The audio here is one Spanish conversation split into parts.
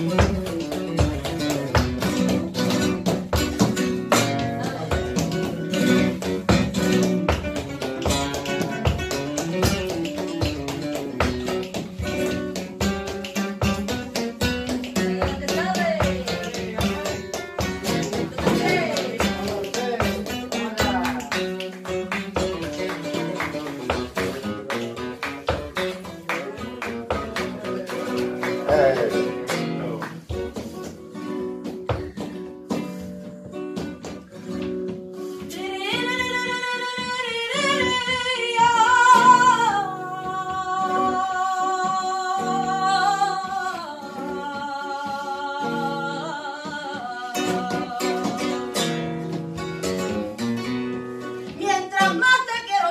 Mientras más te quiero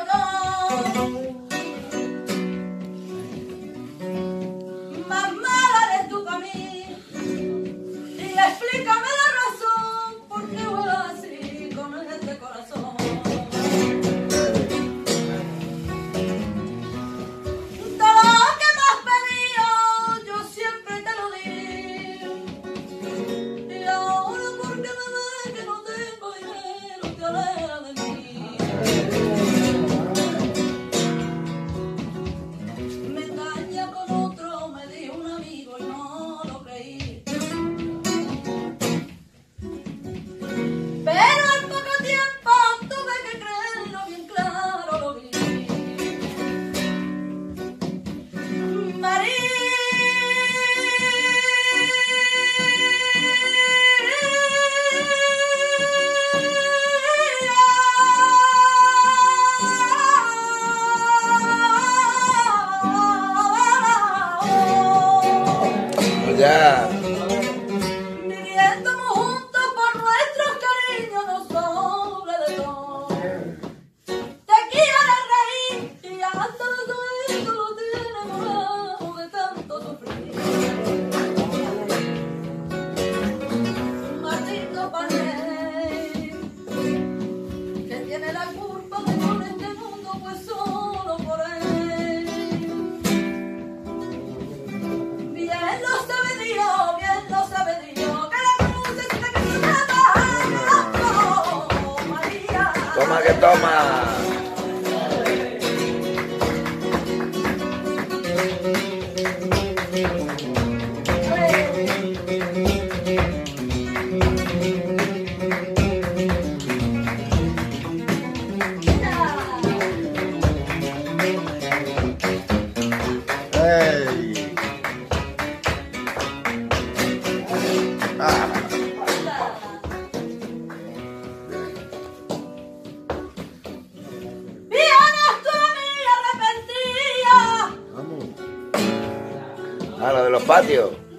yo, más mala eres tú para mí. Y explícame la razón por qué juegas así con este corazón. Todo lo que me has pedido, yo siempre te lo di. Y ahora porque me ves que no tengo dinero, te alejas de mí. Me engaña con otro, me dijo un amigo y no lo creí. Pero en poco tiempo tuve que creerlo, bien claro lo vi. Ya. Viviendo juntos por nuestros cariños nos sobra de todo. Te quieres reír y hasta los oídos lo tienes morado de tanto sufrir. Maldito panel que tiene la culpa de con este mundo pues solo por él. Bien lo sabe Dios, que la cruz es la que nos mata, María. Toma que toma. A lo de los patios.